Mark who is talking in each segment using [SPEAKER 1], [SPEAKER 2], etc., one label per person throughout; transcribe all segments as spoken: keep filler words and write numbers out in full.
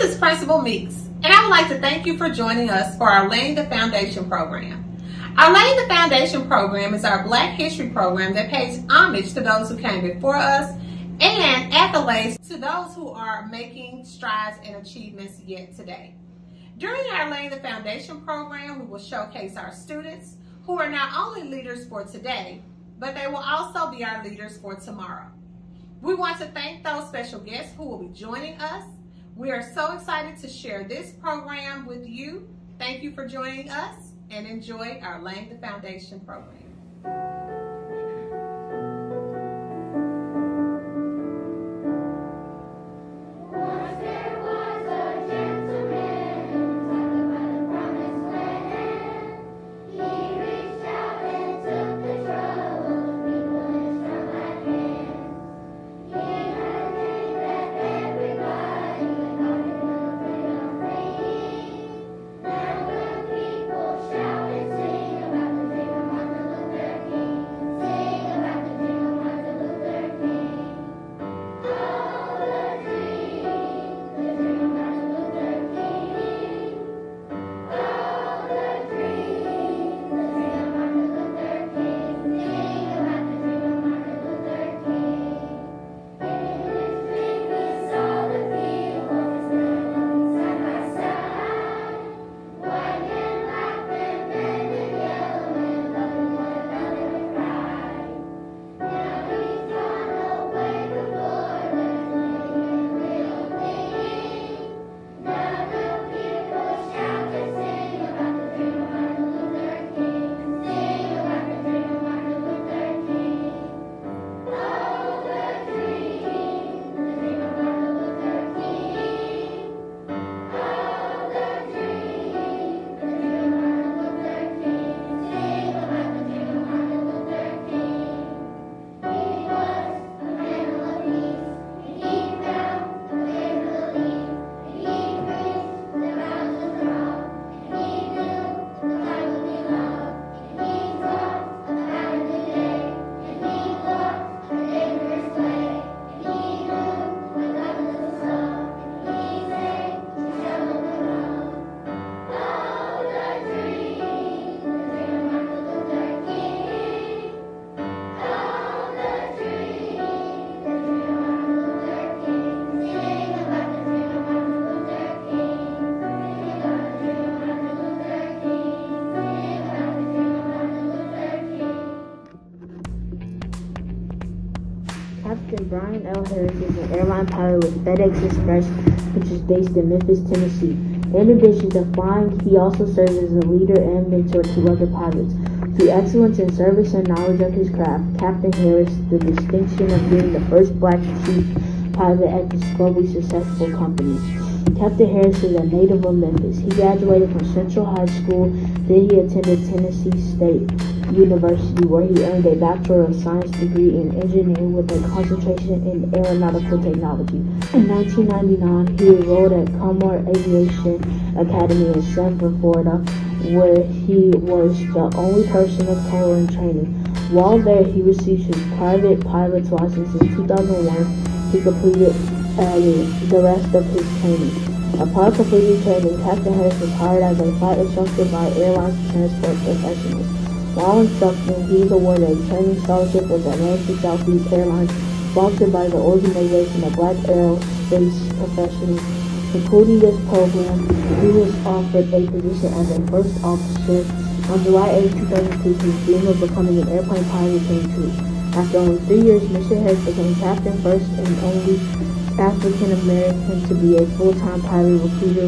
[SPEAKER 1] is Principal Meeks, and I would like to thank you for joining us for our Laying the Foundation program. Our Laying the Foundation program is our Black History program that pays homage to those who came before us and accolades to those who are making strides and achievements yet today. During our Laying the Foundation program, we will showcase our students who are not only leaders for today, but they will also be our leaders for tomorrow. We want to thank those special guests who will be joining us. We are so excited to share this program with you. Thank you for joining us and enjoy our Laying the Foundation program.
[SPEAKER 2] Captain Brian L. Harris is an airline pilot with FedEx Express, which is based in Memphis, Tennessee. In addition to flying, he also serves as a leader and mentor to other pilots. Through excellence in service and knowledge of his craft, Captain Harris the distinction of being the first black chief pilot at this globally successful company. Captain Harris is a native of Memphis. He graduated from Central High School, then he attended Tennessee State University, where he earned a Bachelor of Science degree in engineering with a concentration in aeronautical technology. In nineteen ninety-nine, he enrolled at Comar Aviation Academy in Sanford, Florida, where he was the only person of color in training. While there, he received his private pilot's license in two thousand one. He completed uh, the rest of his training. Upon completing training, Captain Harris was hired as a flight instructor by Airlines Transport Professionals. While instructing, he was awarded a training scholarship with Atlantic Southeast Airlines, sponsored by the Organization of Black Aerospace Professionals. Concluding this program, he was offered a position as a first officer. On July eighth, two thousand two, his dream of becoming an airplane pilot came true. After only three years, Mister Harris became captain, first and only African American to be a full-time pilot recruiter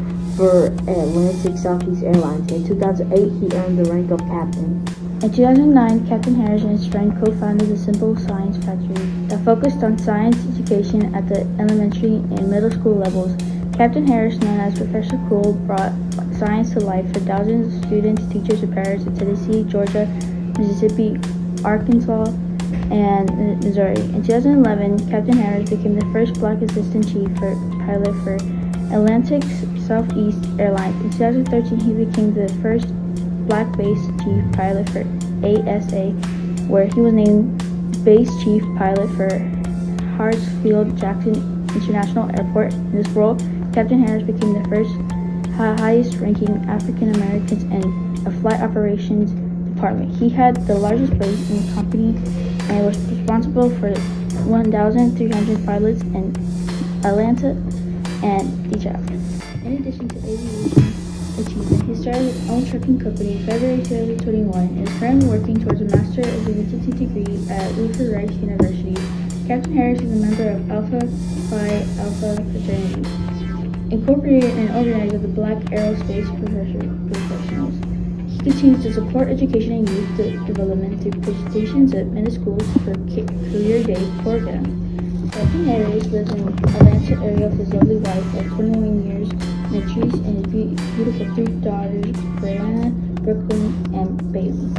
[SPEAKER 2] for Atlantic Southeast Airlines. In two thousand eight, he earned the rank of captain.
[SPEAKER 3] In two thousand nine, Captain Harris and his friend co-founded the Simple Science Factory that focused on science education at the elementary and middle school levels. Captain Harris, known as Professor Cool, brought science to life for thousands of students, teachers, and parents in Tennessee, Georgia, Mississippi, Arkansas, and Missouri. In two thousand eleven, Captain Harris became the first black assistant chief for pilot for Atlantic Southeast Airlines. In two thousand thirteen, he became the first black base chief pilot for A S A, where he was named base chief pilot for Hartsfield-Jackson International Airport. In this role, Captain Harris became the first highest-ranking African Americans in a flight operations department. He had the largest base in the company and was responsible for one thousand three hundred pilots in Atlanta and D C A F. In addition to aviation achievement, he started his own trucking company in February twenty twenty-one and is currently working towards a Master of Divinity degree at Luther Rice University. Captain Harris is a member of Alpha Phi Alpha fraternity, incorporated and organized with the Black Aerospace Professionals. He continues to support education and youth de development through presentations at many schools for Career Day program. Captain Harris lives in the Atlanta area with his lovely wife of twenty-one years, Natrice, and his beautiful three daughters, Brianna, Brooklyn, and Bailey.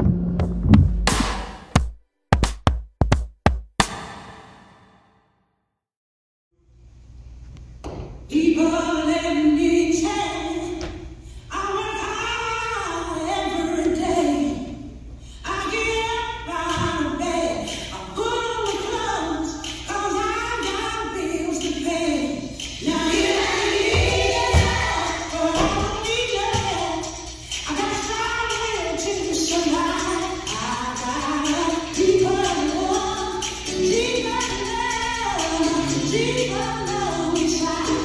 [SPEAKER 4] People let me change. I work hard every day. I get up out of bed. I put on the clothes, cause I got bills to pay. Now it ain't easy, but I don't need you. I got a strong will to survive. I got a deeper love, deeper love, deeper love inside.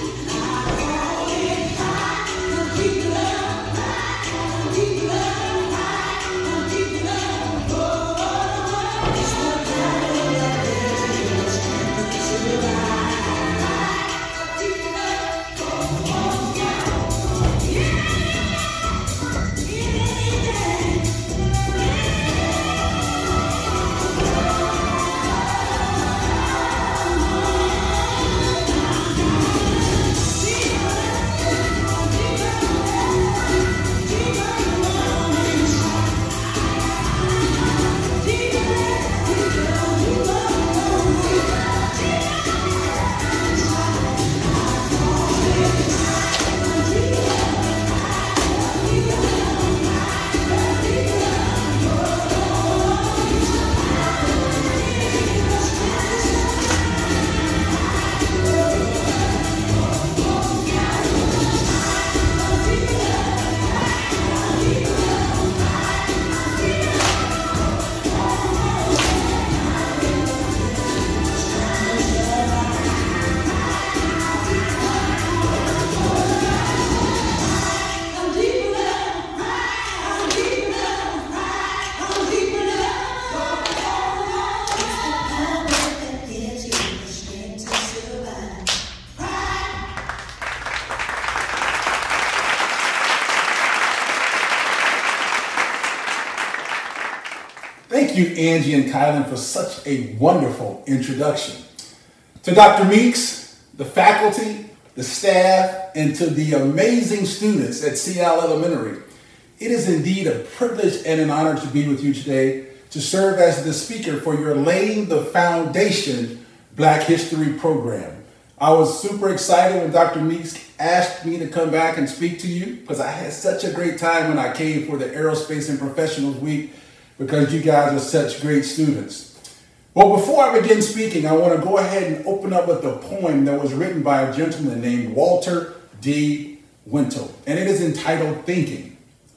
[SPEAKER 5] Thank you, Angie and Kylan, for such a wonderful introduction. To Doctor Meeks, the faculty, the staff, and to the amazing students at Seattle Elementary, it is indeed a privilege and an honor to be with you today to serve as the speaker for your Laying the Foundation Black History program. I was super excited when Doctor Meeks asked me to come back and speak to you because I had such a great time when I came for the Aerospace and Professionals Week, because you guys are such great students. Well, before I begin speaking, I want to go ahead and open up with a poem that was written by a gentleman named Walter D. Wintle, and it is entitled Thinking.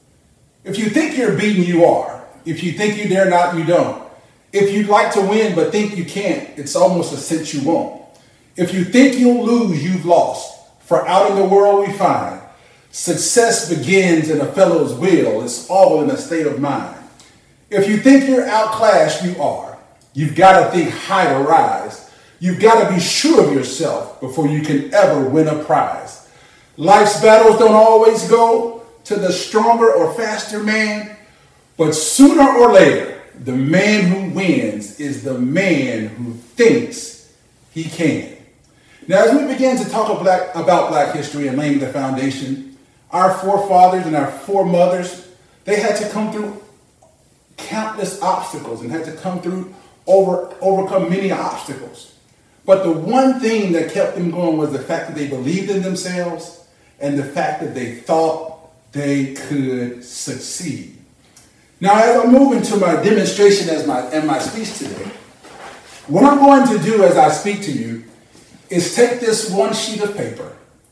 [SPEAKER 5] If you think you're beaten, you are. If you think you dare not, you don't. If you'd like to win but think you can't, it's almost a cinch you won't. If you think you'll lose, you've lost. For out in the world we find, success begins in a fellow's will. It's all in a state of mind. If you think you're outclassed, you are. You've got to think high to rise. You've got to be sure of yourself before you can ever win a prize. Life's battles don't always go to the stronger or faster man, but sooner or later, the man who wins is the man who thinks he can. Now, as we begin to talk about Black history and laying the foundation, our forefathers and our foremothers, they had to come through countless obstacles and had to come through over overcome many obstacles. But the one thing that kept them going was the fact that they believed in themselves and the fact that they thought they could succeed. Now, as I move into my demonstration as my and my speech today, what I'm going to do as I speak to you is take this one sheet of paper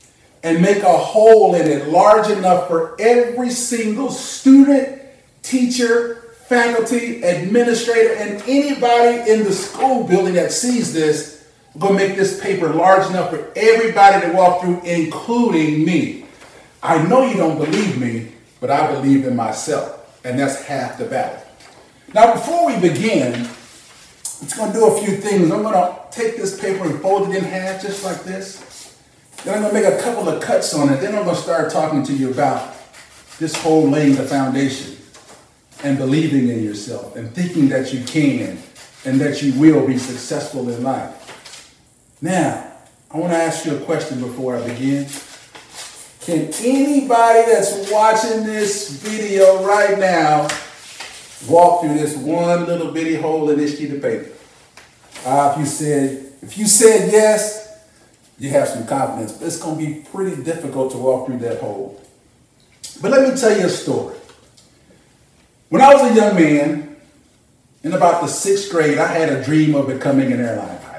[SPEAKER 5] and make a hole in it large enough for every single student, teacher, faculty, administrator, and anybody in the school building that sees this. I'm going to make this paper large enough for everybody to walk through, including me. I know you don't believe me, but I believe in myself, and that's half the battle. Now, before we begin, I'm just going to do a few things. I'm going to take this paper and fold it in half just like this. Then I'm going to make a couple of cuts on it. Then I'm going to start talking to you about this whole laying the foundation and believing in yourself and thinking that you can and that you will be successful in life. Now, I want to ask you a question before I begin. Can anybody that's watching this video right now walk through this one little bitty hole in this sheet of paper? Uh, if you said, if you said yes, you have some confidence, but it's going to be pretty difficult to walk through that hole. But let me tell you a story. When I was a young man, in about the sixth grade, I had a dream of becoming an airline pilot.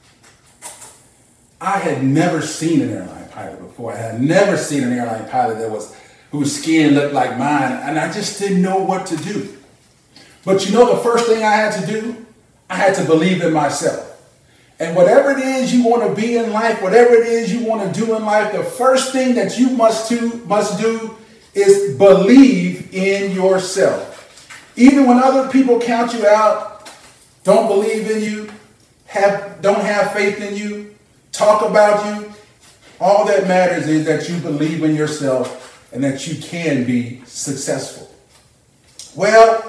[SPEAKER 5] I had never seen an airline pilot before. I had never seen an airline pilot that was whose skin looked like mine, and I just didn't know what to do. But you know the first thing I had to do? I had to believe in myself. And whatever it is you want to be in life, whatever it is you want to do in life, the first thing that you must do, must do is believe in yourself. Even when other people count you out, don't believe in you, have, don't have faith in you, talk about you, all that matters is that you believe in yourself and that you can be successful. Well,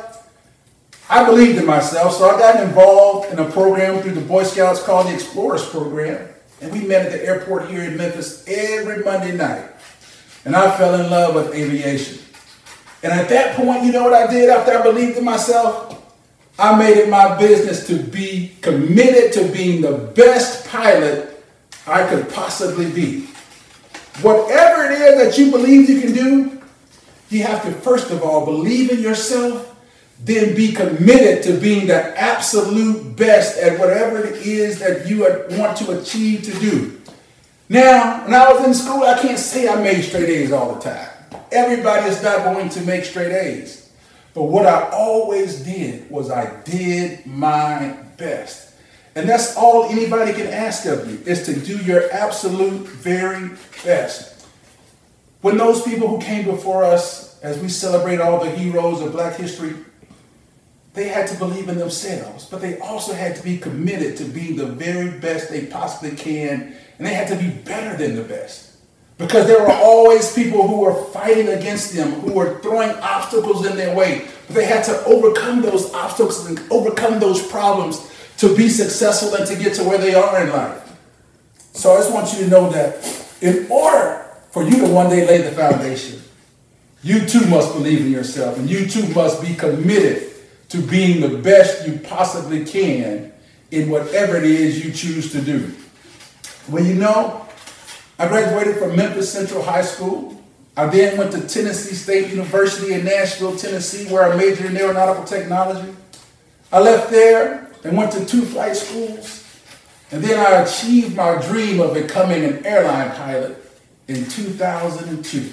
[SPEAKER 5] I believed in myself, so I got involved in a program through the Boy Scouts called the Explorers Program. And we met at the airport here in Memphis every Monday night. And I fell in love with aviation. And at that point, you know what I did after I believed in myself? I made it my business to be committed to being the best pilot I could possibly be. Whatever it is that you believe you can do, you have to first of all believe in yourself, then be committed to being the absolute best at whatever it is that you want to achieve to do. Now, when I was in school, I can't say I made straight A's all the time. Everybody is not going to make straight A's. But what I always did was I did my best. And that's all anybody can ask of you, is to do your absolute very best. When those people who came before us, as we celebrate all the heroes of Black history, they had to believe in themselves, but they also had to be committed to being the very best they possibly can, and they had to be better than the best. Because there were always people who were fighting against them, who were throwing obstacles in their way, but they had to overcome those obstacles and overcome those problems to be successful and to get to where they are in life. So I just want you to know that in order for you to one day lay the foundation, you too must believe in yourself, and you too must be committed to being the best you possibly can in whatever it is you choose to do. Well, you know, I graduated from Memphis Central High School. I then went to Tennessee State University in Nashville, Tennessee, where I majored in aeronautical technology. I left there and went to two flight schools. And then I achieved my dream of becoming an airline pilot in two thousand two.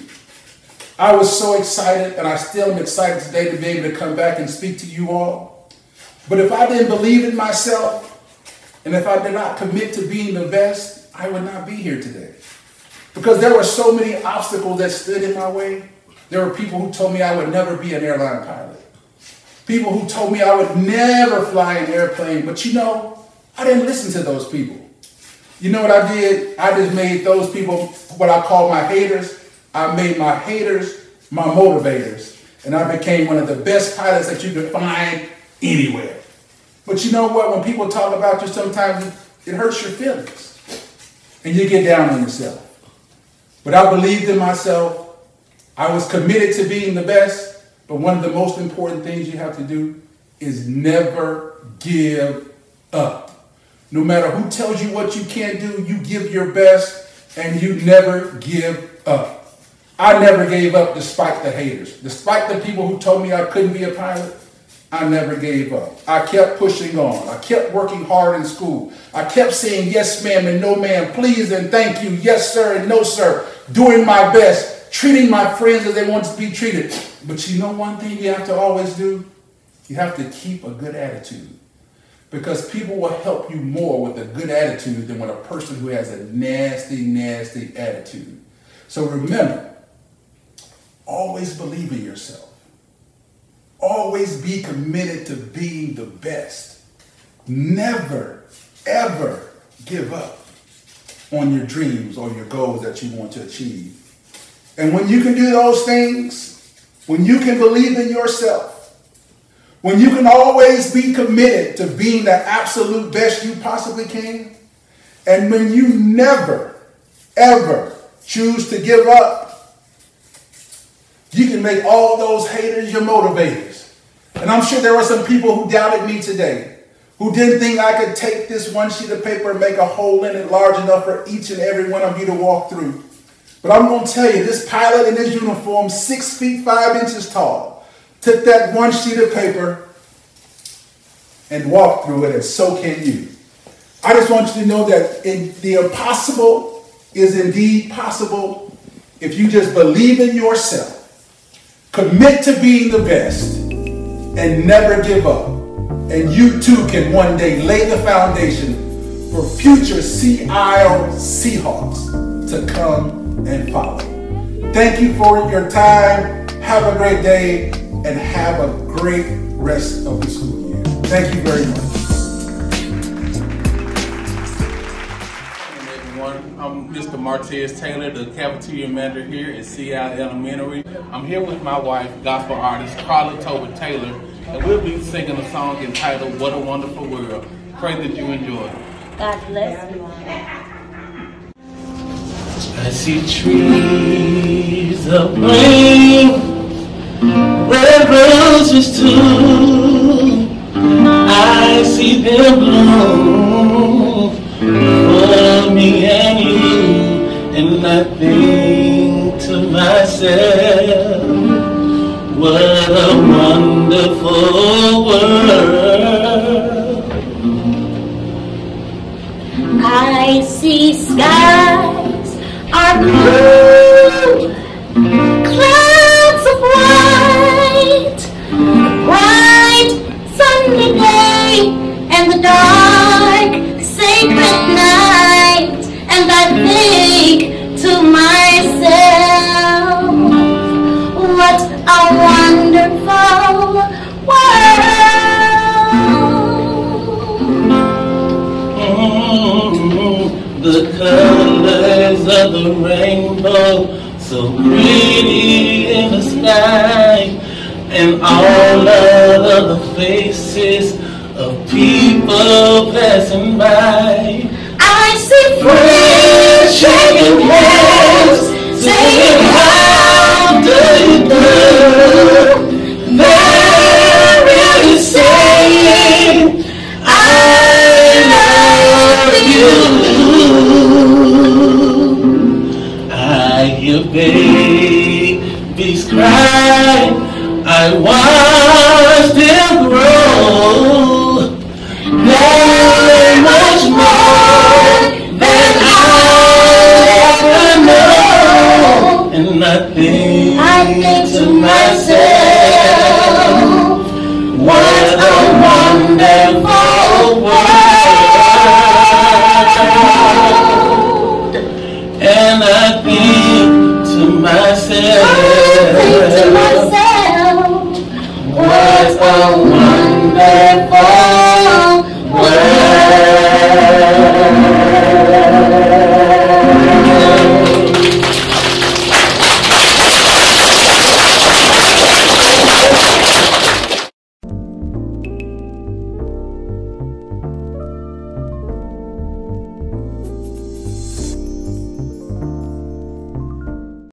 [SPEAKER 5] I was so excited, and I still am excited today to be able to come back and speak to you all. But if I didn't believe in myself, and if I did not commit to being the best, I would not be here today. Because there were so many obstacles that stood in my way. There were people who told me I would never be an airline pilot. People who told me I would never fly an airplane. But you know, I didn't listen to those people. You know what I did? I just made those people what I call my haters. I made my haters my motivators. And I became one of the best pilots that you could find anywhere. But you know what? When people talk about you, sometimes it hurts your feelings. And you get down on yourself. But I believed in myself. I was committed to being the best. But one of the most important things you have to do is never give up. No matter who tells you what you can't do, you give your best and you never give up. I never gave up despite the haters. Despite the people who told me I couldn't be a pilot, I never gave up. I kept pushing on. I kept working hard in school. I kept saying yes, ma'am, and no, ma'am, please and thank you, yes, sir, and no, sir. doing my best, treating my friends as they want to be treated. But you know one thing you have to always do? You have to keep a good attitude. Because people will help you more with a good attitude than with a person who has a nasty, nasty attitude. So remember, always believe in yourself. Always be committed to being the best. Never, ever give up on your dreams or your goals that you want to achieve. And when you can do those things, when you can believe in yourself, when you can always be committed to being the absolute best you possibly can, and when you never, ever choose to give up, you can make all those haters your motivators. And I'm sure there were some people who doubted me today, who didn't think I could take this one sheet of paper and make a hole in it large enough for each and every one of you to walk through. But I'm going to tell you, this pilot in his uniform, six feet five inches tall, took that one sheet of paper and walked through it, and so can you. I just want you to know that in, the impossible is indeed possible if you just believe in yourself, commit to being the best, and never give up. And you too can one day lay the foundation for future Sea Isle Seahawks to come and follow. Thank you for your time. Have a great day and have a great rest of the school year. Thank you very much.
[SPEAKER 6] I'm Mister Martez Taylor, the cafeteria manager here at Sea Isle Elementary. I'm here with my wife, gospel artist Carla Tober Taylor, and we'll be singing a song entitled What a Wonderful World. Pray that you enjoy.
[SPEAKER 7] God bless you.
[SPEAKER 6] I see trees of green, red roses too. I see them bloom for me and you, and I think to myself, what a wonderful world.
[SPEAKER 7] I see skies are blue, clouds of white, bright sunny day, and the dark sacred night, and I think to myself, what a wonderful world.
[SPEAKER 6] Mm-hmm. The colors of the rainbow, so pretty in the sky, and all of the faces of people passing by.
[SPEAKER 7] I see friends shaking hands, saying how do you do. They're really saying I love you.
[SPEAKER 6] I hear babies cry, I watch them grow. They're much more than I'll ever know. And I think,
[SPEAKER 7] I think to myself,
[SPEAKER 6] what a wonderful world. And I think to myself,
[SPEAKER 7] I think to myself,
[SPEAKER 6] what a wonderful